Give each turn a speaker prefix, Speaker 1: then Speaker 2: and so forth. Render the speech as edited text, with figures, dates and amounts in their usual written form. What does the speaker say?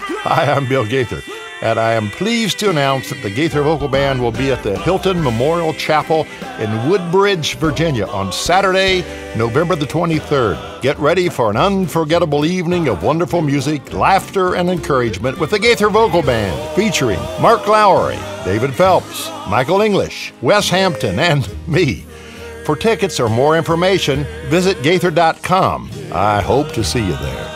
Speaker 1: Hi, I'm Bill Gaither, and I am pleased to announce that the Gaither Vocal Band will be at the Hilton Memorial Chapel in Woodbridge, Virginia on Saturday, November the 23rd. Get ready for an unforgettable evening of wonderful music, laughter, and encouragement with the Gaither Vocal Band, featuring Mark Lowry, David Phelps, Michael English, Wes Hampton, and me. For tickets or more information, visit Gaither.com. I hope to see you there.